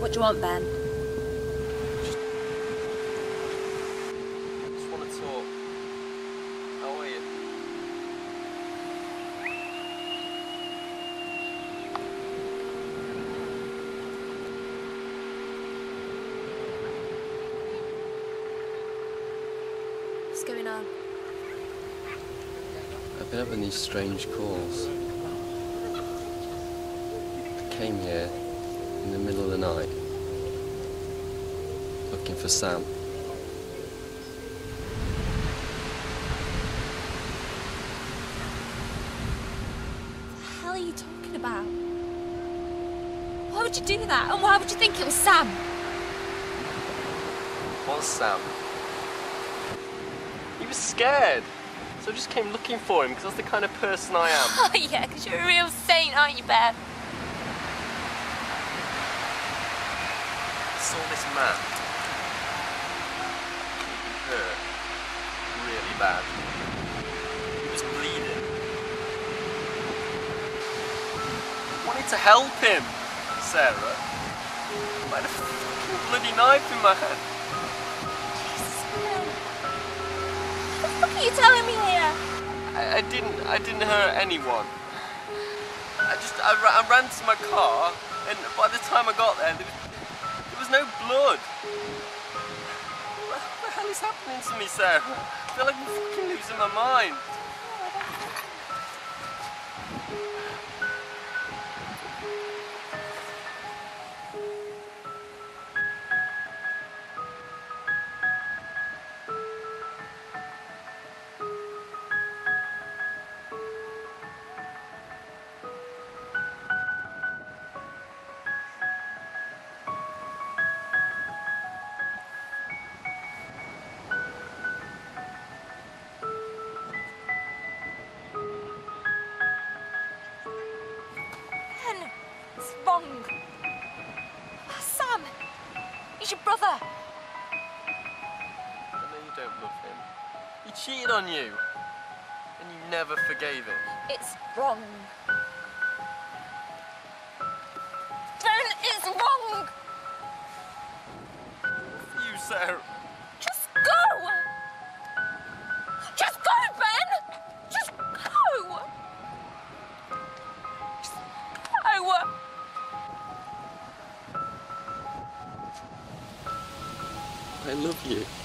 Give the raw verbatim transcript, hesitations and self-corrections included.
What do you want, Ben? Just, just want to talk. How are you? What's going on? I've been having these strange calls. I came here in the middle of the night looking for Sam. What the hell are you talking about? Why would you do that? And why would you think it was Sam? What's Sam? He was scared, so I just came looking for him because that's the kind of person I am. Oh yeah, because you're a real saint, aren't you, Ben? I saw this man. He hurt really bad. He was bleeding. I wanted to help him, Sarah. I had a fucking bloody knife in my hand. Jesus, Ben. What the fuck are you telling me here? I, I didn't. I didn't hurt anyone. I just. I, ra I ran to my car, and by the time I got there, there was, there was no blood. What the hell is happening to me, Sarah? I feel like I'm fucking losing my mind. Ben, it's wrong. Sam, he's your brother. I know you don't love him. He cheated on you, and you never forgave him. It's wrong. Ben, it's wrong. For you, Sarah. Just go. Just go, Ben. Just go. Just go. I love you.